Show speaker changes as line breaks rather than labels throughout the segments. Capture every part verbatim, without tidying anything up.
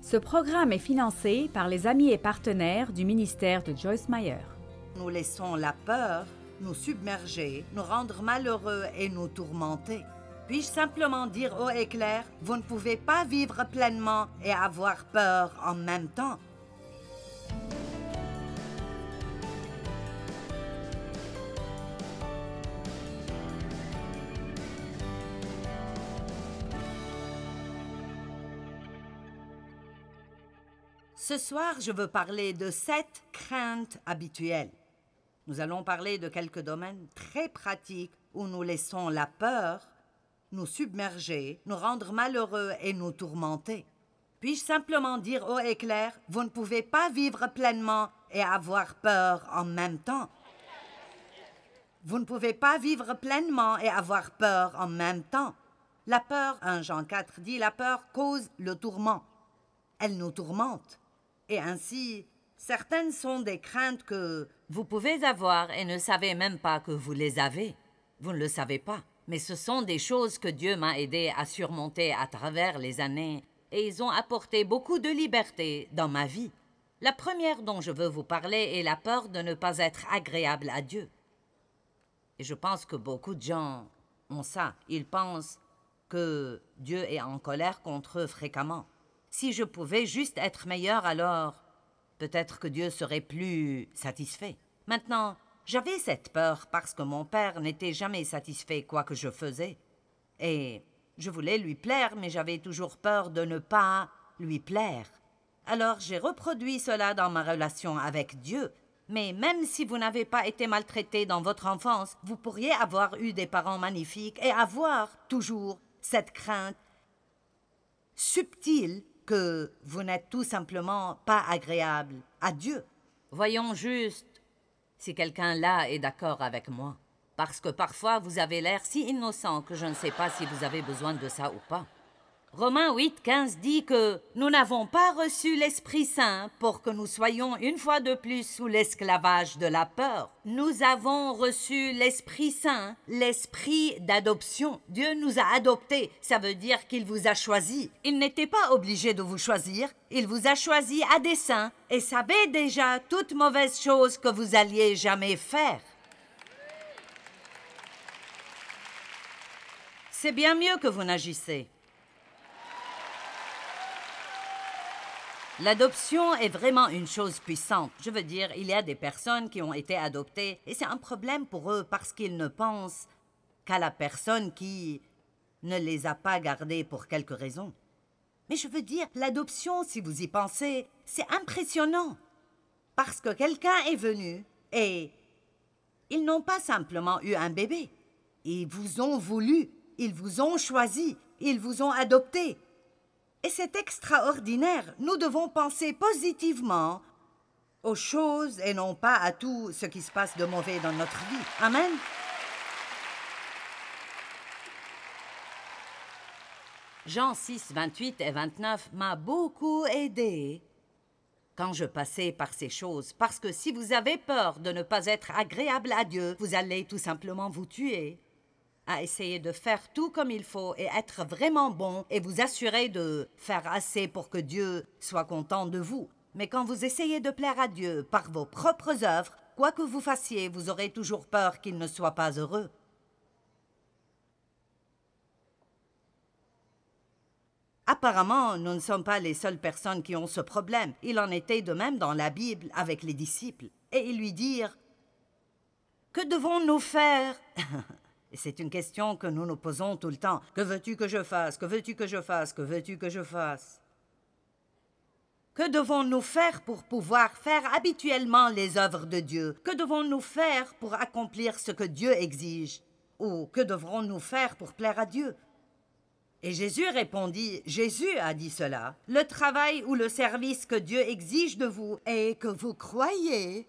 Ce programme est financé par les amis et partenaires du ministère de Joyce Meyer.
Nous laissons la peur nous submerger, nous rendre malheureux et nous tourmenter. Puis-je simplement dire haut et clair, vous ne pouvez pas vivre pleinement et avoir peur en même temps. Ce soir, je veux parler de sept craintes habituelles. Nous allons parler de quelques domaines très pratiques où nous laissons la peur nous submerger, nous rendre malheureux et nous tourmenter. Puis-je simplement dire haut et clair, vous ne pouvez pas vivre pleinement et avoir peur en même temps. Vous ne pouvez pas vivre pleinement et avoir peur en même temps. La peur, un Jean quatre dit, la peur cause le tourment. Elle nous tourmente. Et ainsi, certaines sont des craintes que
vous pouvez avoir et ne savez même pas que vous les avez. Vous ne le savez pas. Mais ce sont des choses que Dieu m'a aidé à surmonter à travers les années et ils ont apporté beaucoup de liberté dans ma vie. La première dont je veux vous parler est la peur de ne pas être agréable à Dieu. Et je pense que beaucoup de gens ont ça. Ils pensent que Dieu est en colère contre eux fréquemment. Si je pouvais juste être meilleur, alors peut-être que Dieu serait plus satisfait. Maintenant, j'avais cette peur parce que mon père n'était jamais satisfait quoi que je faisais. Et je voulais lui plaire, mais j'avais toujours peur de ne pas lui plaire. Alors j'ai reproduit cela dans ma relation avec Dieu. Mais même si vous n'avez pas été maltraité dans votre enfance, vous pourriez avoir eu des parents magnifiques et avoir toujours cette crainte subtile que vous n'êtes tout simplement pas agréable à Dieu. Voyons juste si quelqu'un là est d'accord avec moi. Parce que parfois, vous avez l'air si innocent que je ne sais pas si vous avez besoin de ça ou pas. Romains huit, quinze dit que nous n'avons pas reçu l'Esprit Saint pour que nous soyons une fois de plus sous l'esclavage de la peur. Nous avons reçu l'Esprit Saint, l'Esprit d'adoption. Dieu nous a adoptés, ça veut dire qu'il vous a choisi. Il n'était pas obligé de vous choisir, il vous a choisi à dessein et savait déjà toute mauvaise chose que vous alliez jamais faire. C'est bien mieux que vous n'agissez. L'adoption est vraiment une chose puissante. Je veux dire, il y a des personnes qui ont été adoptées et c'est un problème pour eux parce qu'ils ne pensent qu'à la personne qui ne les a pas gardées pour quelque raison. Mais je veux dire, l'adoption, si vous y pensez, c'est impressionnant. Parce que quelqu'un est venu et ils n'ont pas simplement eu un bébé. Ils vous ont voulu, ils vous ont choisi, ils vous ont adopté. Et c'est extraordinaire. Nous devons penser positivement aux choses et non pas à tout ce qui se passe de mauvais dans notre vie. Amen. Jean six, vingt-huit et vingt-neuf m'a beaucoup aidé quand je passais par ces choses. Parce que si vous avez peur de ne pas être agréable à Dieu, vous allez tout simplement vous tuer à essayer de faire tout comme il faut et être vraiment bon et vous assurer de faire assez pour que Dieu soit content de vous. Mais quand vous essayez de plaire à Dieu par vos propres œuvres, quoi que vous fassiez, vous aurez toujours peur qu'il ne soit pas heureux. Apparemment, nous ne sommes pas les seules personnes qui ont ce problème. Il en était de même dans la Bible avec les disciples. Et ils lui dirent, « Que devons-nous faire ?» Et c'est une question que nous nous posons tout le temps. Que veux-tu que je fasse? Que veux-tu que je fasse? Que veux-tu que je fasse? Que devons-nous faire pour pouvoir faire habituellement les œuvres de Dieu? Que devons-nous faire pour accomplir ce que Dieu exige? Ou que devrons-nous faire pour plaire à Dieu? Et Jésus répondit, Jésus a dit cela, le travail ou le service que Dieu exige de vous est que vous croyez.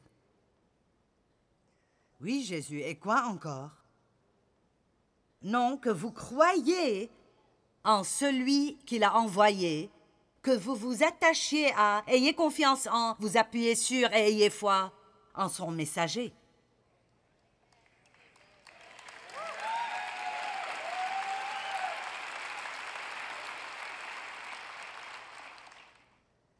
Oui, Jésus, et quoi encore? Non, que vous croyez en celui qu'il a envoyé, que vous vous attachiez à, ayez confiance en, vous appuyez sur et ayez foi en son messager.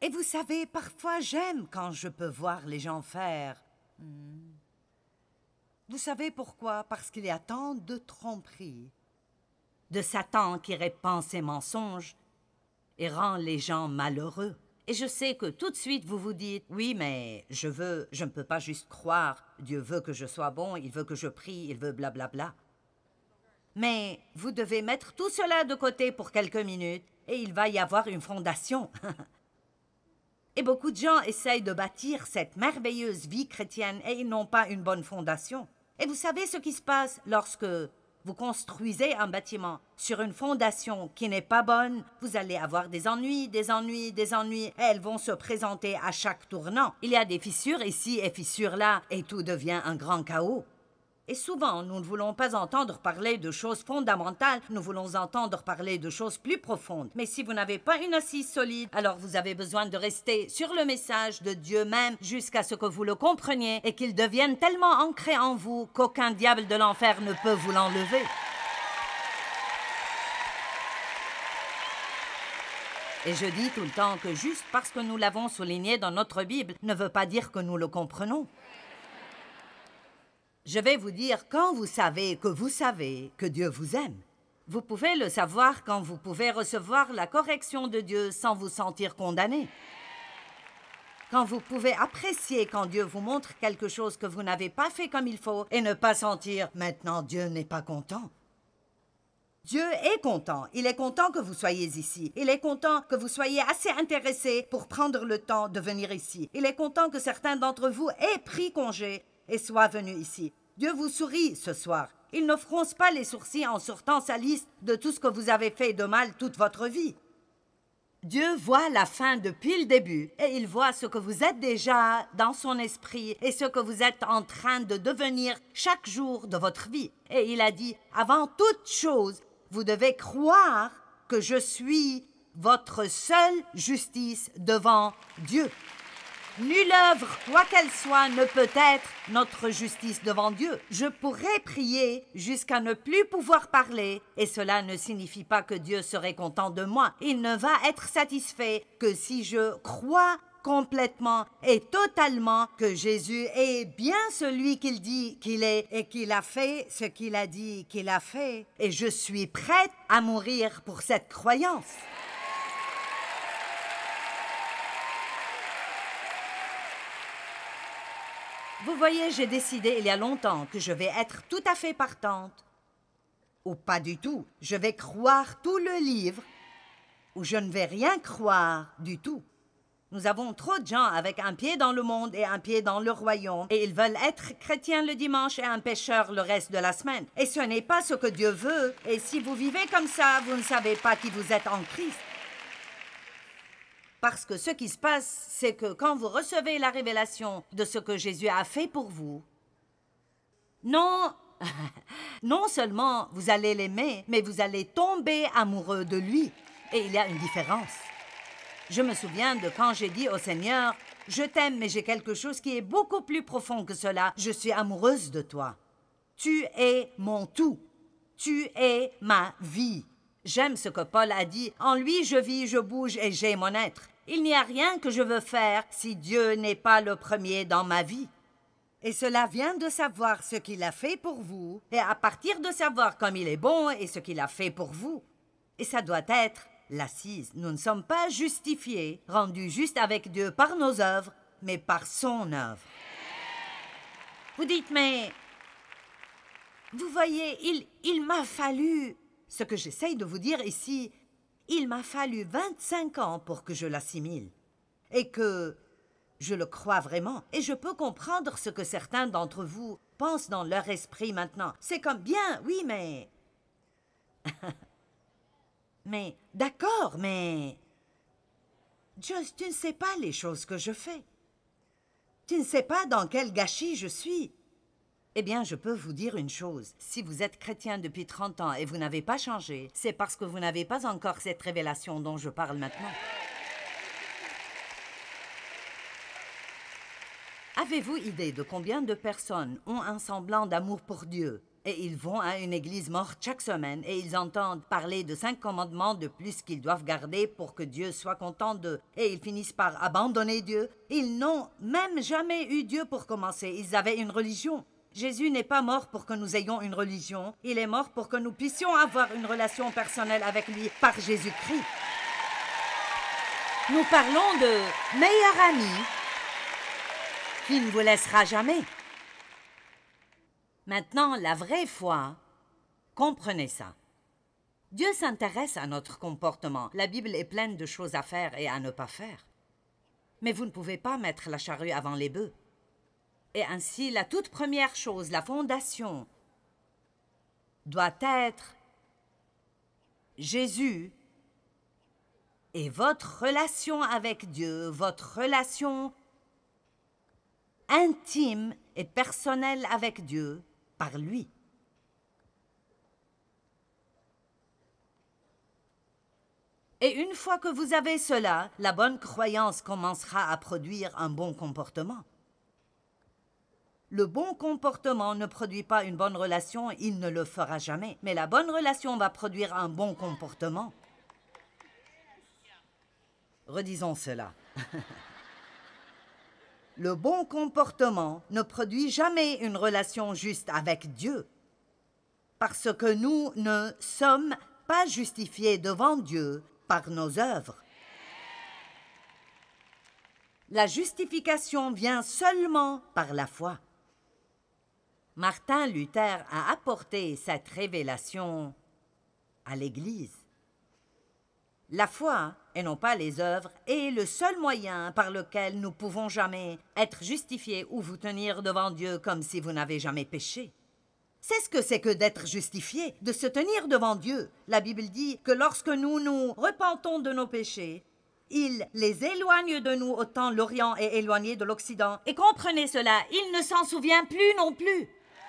Et vous savez, parfois j'aime quand je peux voir les gens faire. Hmm. Vous savez pourquoi? Parce qu'il y a tant de tromperies, de Satan qui répand ses mensonges et rend les gens malheureux. Et je sais que tout de suite vous vous dites, oui, mais je veux, je ne peux pas juste croire. Dieu veut que je sois bon, il veut que je prie, il veut blablabla. Mais vous devez mettre tout cela de côté pour quelques minutes et il va y avoir une fondation. Et beaucoup de gens essayent de bâtir cette merveilleuse vie chrétienne et ils n'ont pas une bonne fondation. Et vous savez ce qui se passe lorsque vous construisez un bâtiment sur une fondation qui n'est pas bonne, vous allez avoir des ennuis, des ennuis, des ennuis, et elles vont se présenter à chaque tournant. Il y a des fissures ici et fissures là, et tout devient un grand chaos. Et souvent, nous ne voulons pas entendre parler de choses fondamentales, nous voulons entendre parler de choses plus profondes. Mais si vous n'avez pas une assise solide, alors vous avez besoin de rester sur le message de Dieu même jusqu'à ce que vous le compreniez et qu'il devienne tellement ancré en vous qu'aucun diable de l'enfer ne peut vous l'enlever. Et je dis tout le temps que juste parce que nous l'avons souligné dans notre Bible ne veut pas dire que nous le comprenons. Je vais vous dire, quand vous savez que vous savez que Dieu vous aime, vous pouvez le savoir quand vous pouvez recevoir la correction de Dieu sans vous sentir condamné. Quand vous pouvez apprécier quand Dieu vous montre quelque chose que vous n'avez pas fait comme il faut et ne pas sentir « maintenant Dieu n'est pas content ». Dieu est content. Il est content que vous soyez ici. Il est content que vous soyez assez intéressés pour prendre le temps de venir ici. Il est content que certains d'entre vous aient pris congé et soient venus ici. Dieu vous sourit ce soir. Il ne fronce pas les sourcils en sortant sa liste de tout ce que vous avez fait de mal toute votre vie. Dieu voit la fin depuis le début et il voit ce que vous êtes déjà dans son esprit et ce que vous êtes en train de devenir chaque jour de votre vie. Et il a dit, avant toute chose, vous devez croire que je suis votre seule justice devant Dieu. Nulle œuvre, quoi qu'elle soit, ne peut être notre justice devant Dieu. Je pourrais prier jusqu'à ne plus pouvoir parler, et cela ne signifie pas que Dieu serait content de moi. Il ne va être satisfait que si je crois complètement et totalement que Jésus est bien celui qu'il dit qu'il est et qu'il a fait ce qu'il a dit qu'il a fait. Et je suis prête à mourir pour cette croyance. Vous voyez, j'ai décidé il y a longtemps que je vais être tout à fait partante. Ou pas du tout. Je vais croire tout le livre ou je ne vais rien croire du tout. Nous avons trop de gens avec un pied dans le monde et un pied dans le royaume et ils veulent être chrétiens le dimanche et un pécheur le reste de la semaine. Et ce n'est pas ce que Dieu veut. Et si vous vivez comme ça, vous ne savez pas qui vous êtes en Christ. Parce que ce qui se passe, c'est que quand vous recevez la révélation de ce que Jésus a fait pour vous, non, non seulement vous allez l'aimer, mais vous allez tomber amoureux de lui. Et il y a une différence. Je me souviens de quand j'ai dit au Seigneur, « Je t'aime, mais j'ai quelque chose qui est beaucoup plus profond que cela. Je suis amoureuse de toi. Tu es mon tout. Tu es ma vie. » J'aime ce que Paul a dit, « En lui, je vis, je bouge et j'ai mon être. » Il n'y a rien que je veux faire si Dieu n'est pas le premier dans ma vie. Et cela vient de savoir ce qu'il a fait pour vous, et à partir de savoir comme il est bon et ce qu'il a fait pour vous. Et ça doit être l'assise. Nous ne sommes pas justifiés, rendus justes avec Dieu par nos œuvres, mais par son œuvre. Vous dites, mais... Vous voyez, il, il m'a fallu... Ce que j'essaye de vous dire ici... Il m'a fallu vingt-cinq ans pour que je l'assimile et que je le crois vraiment. Et je peux comprendre ce que certains d'entre vous pensent dans leur esprit maintenant. C'est comme bien, oui, mais... mais, d'accord, mais... Just, tu ne sais pas les choses que je fais. Tu ne sais pas dans quel gâchis je suis. Eh bien, je peux vous dire une chose. Si vous êtes chrétien depuis trente ans et vous n'avez pas changé, c'est parce que vous n'avez pas encore cette révélation dont je parle maintenant. Avez-vous idée de combien de personnes ont un semblant d'amour pour Dieu, Et ils vont à une église morte chaque semaine et ils entendent parler de cinq commandements de plus qu'ils doivent garder pour que Dieu soit content d'eux. Et ils finissent par abandonner Dieu. Ils n'ont même jamais eu Dieu pour commencer. Ils avaient une religion. Jésus n'est pas mort pour que nous ayons une religion. Il est mort pour que nous puissions avoir une relation personnelle avec lui par Jésus-Christ. Nous parlons de meilleur ami qui ne vous laissera jamais. Maintenant, la vraie foi, comprenez ça. Dieu s'intéresse à notre comportement. La Bible est pleine de choses à faire et à ne pas faire. Mais vous ne pouvez pas mettre la charrue avant les bœufs. Et ainsi, la toute première chose, la fondation, doit être Jésus et votre relation avec Dieu, votre relation intime et personnelle avec Dieu, par lui. Et une fois que vous avez cela, la bonne croyance commencera à produire un bon comportement. Le bon comportement ne produit pas une bonne relation, il ne le fera jamais. Mais la bonne relation va produire un bon comportement. Redisons cela. Le bon comportement ne produit jamais une relation juste avec Dieu, parce que nous ne sommes pas justifiés devant Dieu par nos œuvres. La justification vient seulement par la foi. Martin Luther a apporté cette révélation à l'Église. La foi, et non pas les œuvres, est le seul moyen par lequel nous pouvons jamais être justifiés ou vous tenir devant Dieu comme si vous n'avez jamais péché. C'est ce que c'est que d'être justifié, de se tenir devant Dieu. La Bible dit que lorsque nous nous repentons de nos péchés, il les éloigne de nous autant l'Orient est éloigné de l'Occident. Et comprenez cela, il ne s'en souvient plus non plus.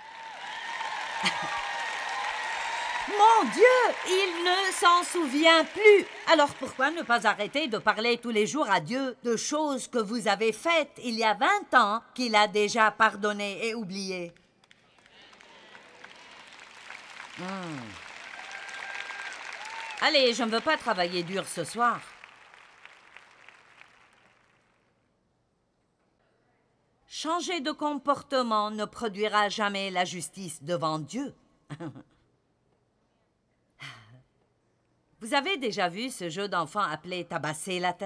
Mon Dieu, il ne s'en souvient plus. Alors pourquoi ne pas arrêter de parler tous les jours à Dieu de choses que vous avez faites il y a vingt ans qu'il a déjà pardonnées et oubliées? Hmm. Allez, je ne veux pas travailler dur ce soir. Changer de comportement ne produira jamais la justice devant Dieu. Vous avez déjà vu ce jeu d'enfant appelé « Tabasser la tête » ?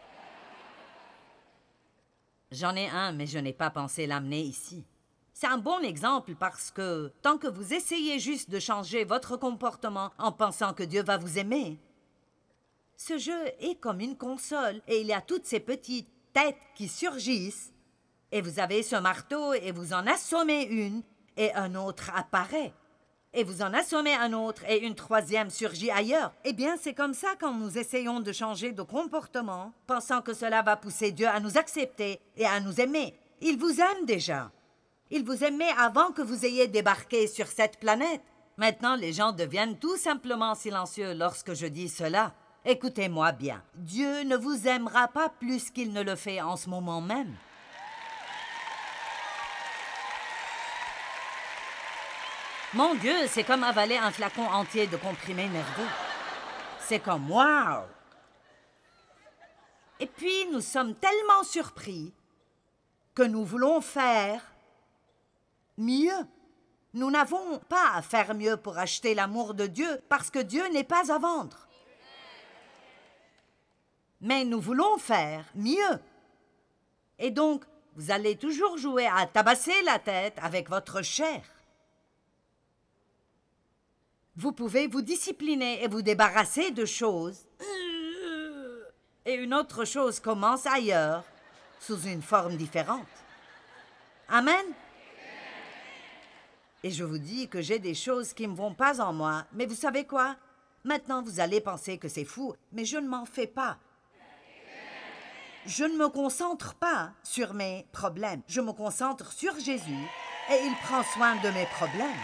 J'en ai un, mais je n'ai pas pensé l'amener ici. C'est un bon exemple parce que tant que vous essayez juste de changer votre comportement en pensant que Dieu va vous aimer, ce jeu est comme une console et il y a toutes ces petites têtes qui surgissent et vous avez ce marteau et vous en assommez une et un autre apparaît. Et vous en assommez un autre et une troisième surgit ailleurs. Eh bien, c'est comme ça quand nous essayons de changer de comportement, pensant que cela va pousser Dieu à nous accepter et à nous aimer. Il vous aime déjà. Il vous aimait avant que vous ayez débarqué sur cette planète. Maintenant, les gens deviennent tout simplement silencieux lorsque je dis cela. Écoutez-moi bien. Dieu ne vous aimera pas plus qu'il ne le fait en ce moment même. Mon Dieu, c'est comme avaler un flacon entier de comprimés nerveux. C'est comme « wow ». Et puis, nous sommes tellement surpris que nous voulons faire mieux. Nous n'avons pas à faire mieux pour acheter l'amour de Dieu parce que Dieu n'est pas à vendre. Mais nous voulons faire mieux. Et donc, vous allez toujours jouer à tabasser la tête avec votre chair. Vous pouvez vous discipliner et vous débarrasser de choses. Et une autre chose commence ailleurs, sous une forme différente. Amen? Et je vous dis que j'ai des choses qui ne vont pas en moi. Mais vous savez quoi? Maintenant, vous allez penser que c'est fou, mais je ne m'en fais pas. Je ne me concentre pas sur mes problèmes. Je me concentre sur Jésus et il prend soin de mes problèmes.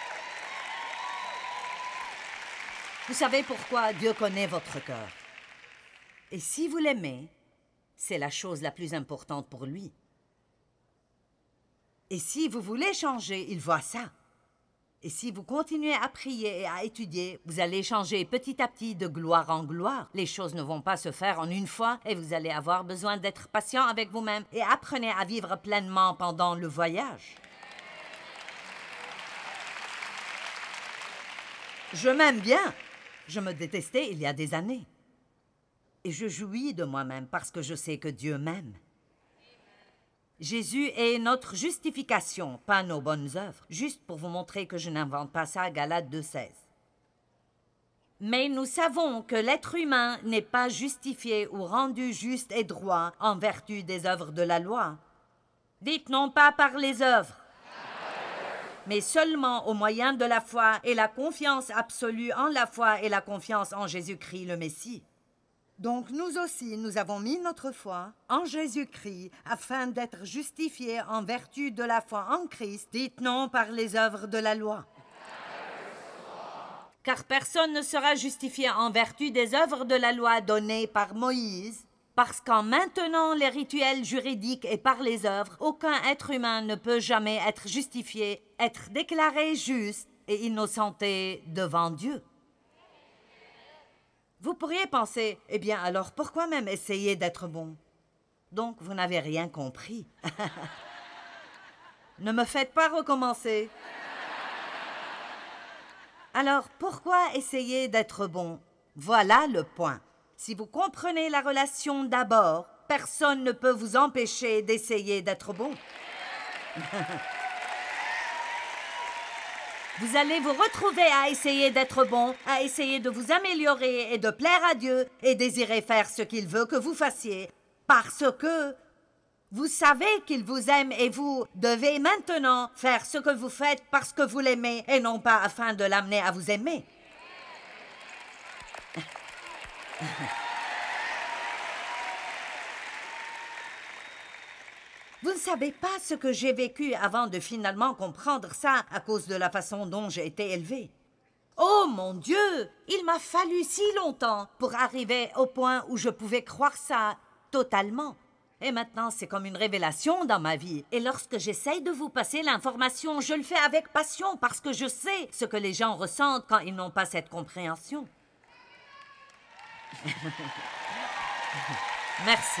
Vous savez pourquoi Dieu connaît votre cœur. Et si vous l'aimez, c'est la chose la plus importante pour lui. Et si vous voulez changer, il voit ça. Et si vous continuez à prier et à étudier,
vous allez changer petit à petit de gloire en gloire. Les choses ne vont pas se faire en une fois et vous allez avoir besoin d'être patient avec vous-même et apprenez à vivre pleinement pendant le voyage. Je m'aime bien. Je me détestais il y a des années. Et je jouis de moi-même parce que je sais que Dieu m'aime. Jésus est notre justification, pas nos bonnes œuvres. Juste pour vous montrer que je n'invente pas ça, Galates deux seize. Mais nous savons que l'être humain n'est pas justifié ou rendu juste et droit en vertu des œuvres de la loi. Dites non pas par les œuvres, mais seulement au moyen de la foi et la confiance absolue en la foi et la confiance en Jésus-Christ le Messie.
Donc nous aussi, nous avons mis notre foi en Jésus-Christ afin d'être justifiés en vertu de la foi en Christ, dites non par les œuvres de la loi.
Car personne ne sera justifié en vertu des œuvres de la loi données par Moïse, parce qu'en maintenant les rituels juridiques et par les œuvres, aucun être humain ne peut jamais être justifié, être déclaré juste et innocenté devant Dieu. Vous pourriez penser, eh bien alors pourquoi même essayer d'être bon? Donc vous n'avez rien compris. Ne me faites pas recommencer. Alors pourquoi essayer d'être bon? Voilà le point. Si vous comprenez la relation d'abord, personne ne peut vous empêcher d'essayer d'être bon. Vous allez vous retrouver à essayer d'être bon, à essayer de vous améliorer et de plaire à Dieu et désirer faire ce qu'il veut que vous fassiez, parce que vous savez qu'il vous aime et vous devez maintenant faire ce que vous faites parce que vous l'aimez et non pas afin de l'amener à vous aimer. Vous ne savez pas ce que j'ai vécu avant de finalement comprendre ça à cause de la façon dont j'ai été élevée. Oh mon Dieu, il m'a fallu si longtemps pour arriver au point où je pouvais croire ça totalement. Et maintenant, c'est comme une révélation dans ma vie. Et lorsque j'essaye de vous passer l'information, je le fais avec passion parce que je sais ce que les gens ressentent quand ils n'ont pas cette compréhension. Merci.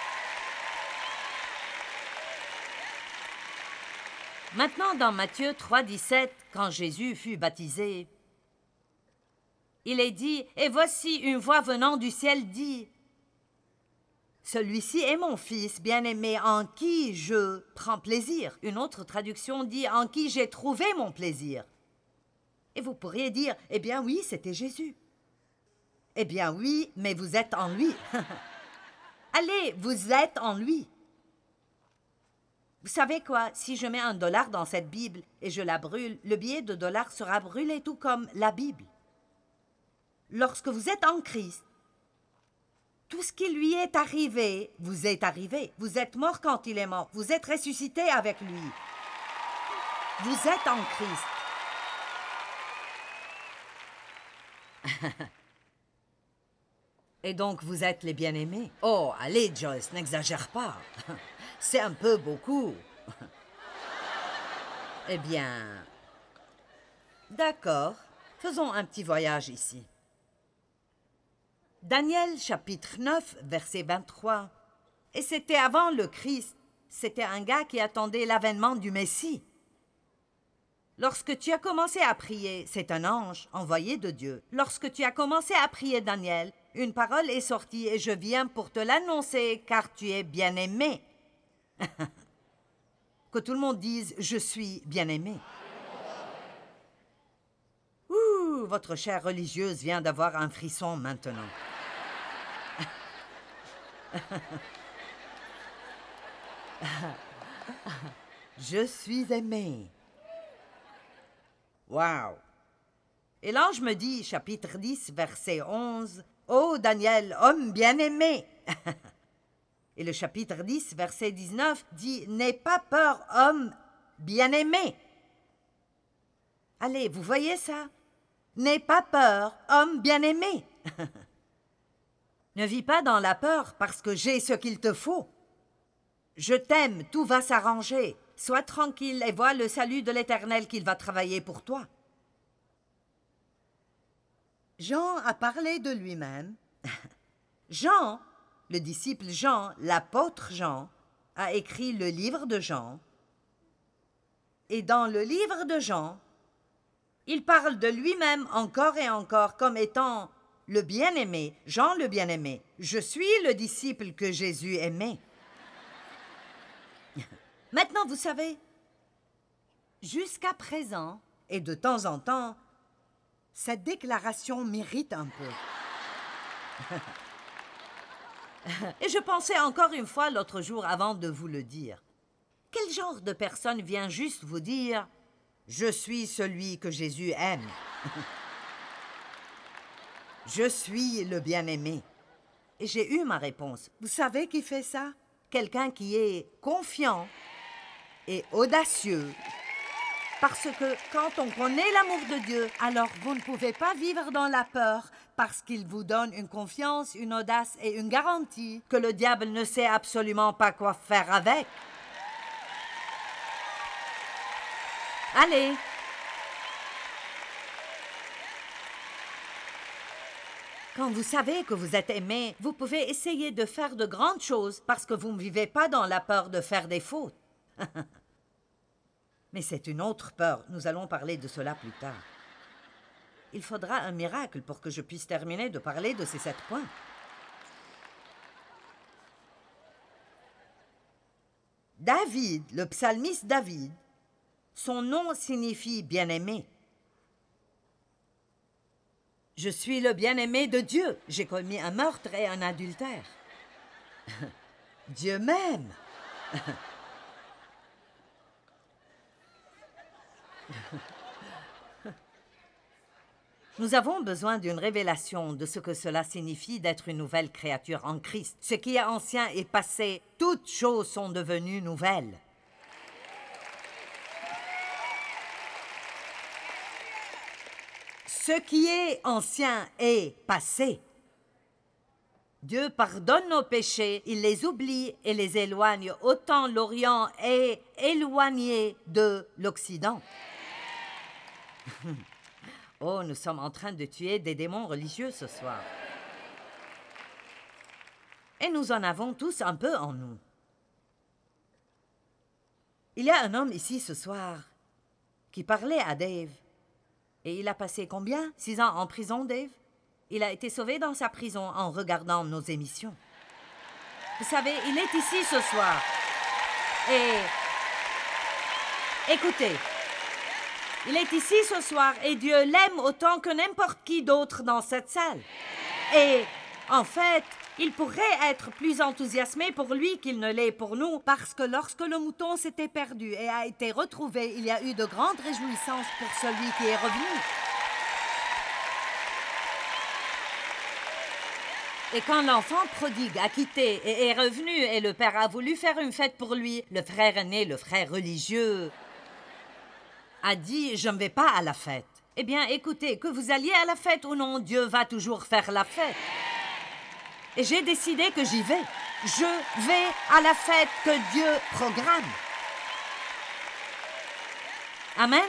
Maintenant, dans Matthieu trois, dix-sept, quand Jésus fut baptisé, il est dit, « Et voici une voix venant du ciel dit, « Celui-ci est mon fils bien-aimé en qui je prends plaisir. » Une autre traduction dit, « En qui j'ai trouvé mon plaisir. » Et vous pourriez dire, « Eh bien oui, c'était Jésus. » Eh bien oui, mais vous êtes en lui. Allez, vous êtes en lui. Vous savez quoi? Si je mets un dollar dans cette Bible et je la brûle, le billet de dollar sera brûlé tout comme la Bible. Lorsque vous êtes en Christ, tout ce qui lui est arrivé, vous est arrivé. Vous êtes mort quand il est mort. Vous êtes ressuscité avec lui. Vous êtes en Christ. Et donc, vous êtes les bien-aimés. Oh, allez, Joyce, n'exagère pas. C'est un peu beaucoup. Eh bien, d'accord, faisons un petit voyage ici. Daniel, chapitre neuf, verset vingt-trois. Et c'était avant le Christ. C'était un gars qui attendait l'avènement du Messie. Lorsque tu as commencé à prier, c'est un ange envoyé de Dieu. Lorsque tu as commencé à prier, Daniel, une parole est sortie et je viens pour te l'annoncer car tu es bien-aimé. Que tout le monde dise « Je suis bien-aimé ». Ouh, votre chère religieuse vient d'avoir un frisson maintenant. Je suis aimé. Wow! Et l'ange me dit, chapitre dix, verset onze, « Ô Daniel, homme bien-aimé !» Et le chapitre dix, verset dix-neuf, dit « N'aie pas peur, homme bien-aimé !» Allez, vous voyez ça? « N'aie pas peur, homme bien-aimé !» Ne vis pas dans la peur parce que j'ai ce qu'il te faut. Je t'aime, tout va s'arranger. Sois tranquille et vois le salut de l'Éternel qu'il va travailler pour toi.
Jean a parlé de lui-même. Jean, le disciple Jean, l'apôtre Jean, a écrit le livre de Jean. Et dans le livre de Jean, il parle de lui-même encore et encore comme étant le bien-aimé, Jean le bien-aimé. Je suis le disciple que Jésus aimait. Maintenant, vous savez, jusqu'à présent, et de temps en temps, cette déclaration m'irrite un peu. Et je pensais encore une fois l'autre jour avant de vous le dire. Quel genre de personne vient juste vous dire « Je suis celui que Jésus aime ». Je suis le bien-aimé. Et j'ai eu ma réponse. Vous savez qui fait ça? Quelqu'un qui est confiant et audacieux. Parce que quand on connaît l'amour de Dieu, alors vous ne pouvez pas vivre dans la peur parce qu'il vous donne une confiance, une audace et une garantie que le diable ne sait absolument pas quoi faire avec. Allez! Quand vous savez que vous êtes aimé, vous pouvez essayer de faire de grandes choses parce que vous ne vivez pas dans la peur de faire des fautes. Mais c'est une autre peur. Nous allons parler de cela plus tard. Il faudra un miracle pour que je puisse terminer de parler de ces sept points. David, le psalmiste David, son nom signifie bien-aimé. Je suis le bien-aimé de Dieu. J'ai commis un meurtre et un adultère. Dieu m'aime. Nous avons besoin d'une révélation de ce que cela signifie d'être une nouvelle créature en Christ. Ce qui est ancien est passé, toutes choses sont devenues nouvelles. Ce qui est ancien est passé. Dieu pardonne nos péchés, il les oublie et les éloigne, autant l'Orient est éloigné de l'Occident. Oh, nous sommes en train de tuer des démons religieux ce soir. Et nous en avons tous un peu en nous. Il y a un homme ici ce soir qui parlait à Dave. Et il a passé combien? Six ans en prison, Dave? Il a été sauvé dans sa prison en regardant nos émissions. Vous savez, il est ici ce soir. Et... écoutez, il est ici ce soir et Dieu l'aime autant que n'importe qui d'autre dans cette salle. Et, en fait, il pourrait être plus enthousiasmé pour lui qu'il ne l'est pour nous, parce que lorsque le mouton s'était perdu et a été retrouvé, il y a eu de grandes réjouissances pour celui qui est revenu. Et quand l'enfant prodigue a quitté et est revenu et le père a voulu faire une fête pour lui, le frère aîné, le frère religieux, a dit « Je ne vais pas à la fête ». Eh bien, écoutez, que vous alliez à la fête ou non, Dieu va toujours faire la fête. Et j'ai décidé que j'y vais. Je vais à la fête que Dieu programme. Amen.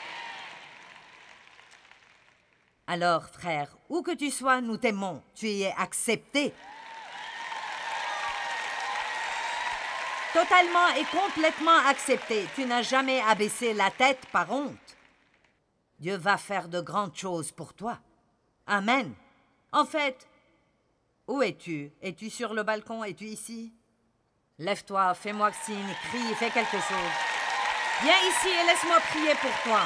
Alors, frère, où que tu sois, nous t'aimons. Tu y es accepté. Totalement et complètement accepté. Tu n'as jamais abaissé la tête par honte. Dieu va faire de grandes choses pour toi. Amen. En fait, où es-tu? Es-tu sur le balcon? Es-tu ici? Lève-toi, fais-moi signe, crie, fais quelque chose. Viens ici et laisse-moi prier pour toi.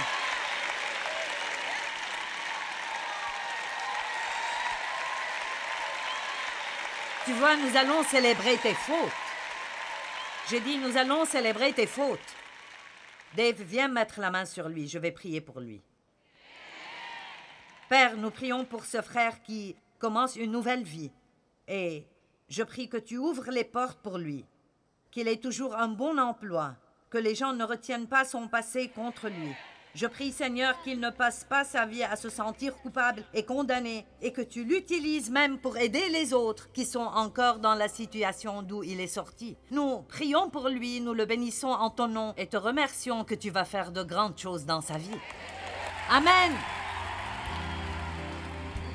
Tu vois, nous allons célébrer tes fautes. J'ai dit, nous allons célébrer tes fautes. Dave, viens mettre la main sur lui, je vais prier pour lui. Père, nous prions pour ce frère qui commence une nouvelle vie. Et je prie que tu ouvres les portes pour lui, qu'il ait toujours un bon emploi, que les gens ne retiennent pas son passé contre lui. Je prie, Seigneur, qu'il ne passe pas sa vie à se sentir coupable et condamné, et que tu l'utilises même pour aider les autres qui sont encore dans la situation d'où il est sorti. Nous prions pour lui, nous le bénissons en ton nom et te remercions que tu vas faire de grandes choses dans sa vie. Amen.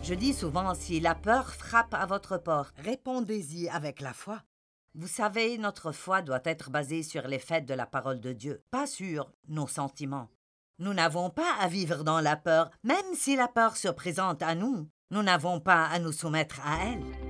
Je dis souvent, si la peur frappe à votre porte, répondez-y avec la foi. Vous savez, notre foi doit être basée sur les faits de la parole de Dieu, pas sur nos sentiments. Nous n'avons pas à vivre dans la peur, même si la peur se présente à nous. Nous n'avons pas à nous soumettre à elle.